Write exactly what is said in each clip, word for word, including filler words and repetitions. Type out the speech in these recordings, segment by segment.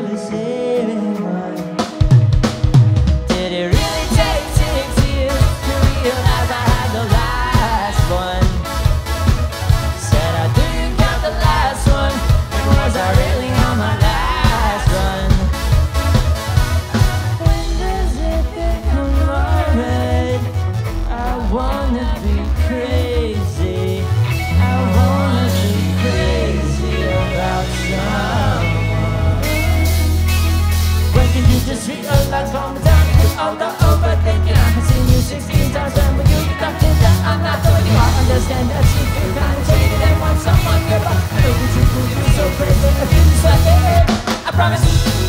saving one. Did it really take six years to realize I had the last one? Said I didn't count the last one, and was I really on my last run? When does it become alright? I wanna be crazy. I wanna be crazy about someone. When can you just realize calm down with all the overthinking? I have seen you sixteen times, and when you get back in that I'm not the way you are. Understand that you feel kind of jaded and want someone nearby. I know that you could be so crazy, I feel just like it. I promise.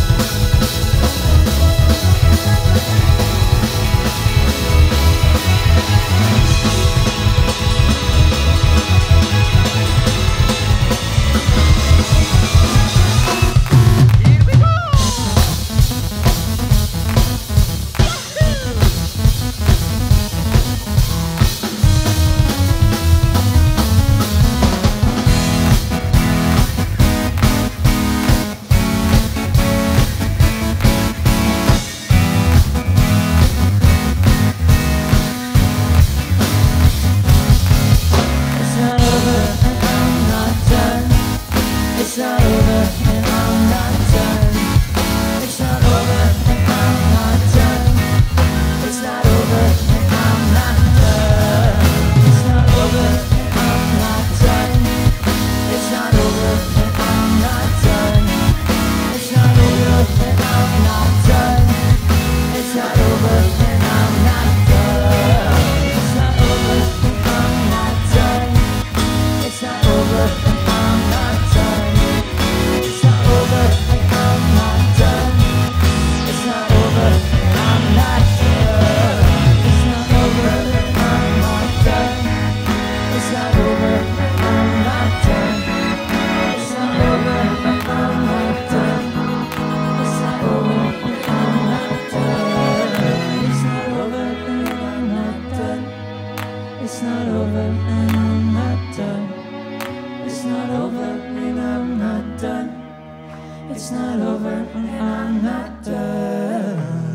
It's not over and I'm not done. It's not over and I'm not done. It's not over and I'm not done. It's not over and I'm not done. It's not over and I'm not done. It's not over and I'm not done. It's not over and I'm not done. It's not over and I'm not done. It's not over and I'm not done. It's not over and I'm not done. It's not over and I'm not done. It's not over and I'm not done. It's not over and I'm not done. It's not over and I'm not done. It's not over and I'm not done. It's not over and I'm not done. It's not over and I'm not done. It's not over and I'm not done. It's not over and I'm not done.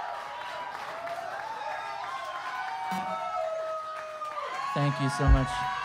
Thank you so much.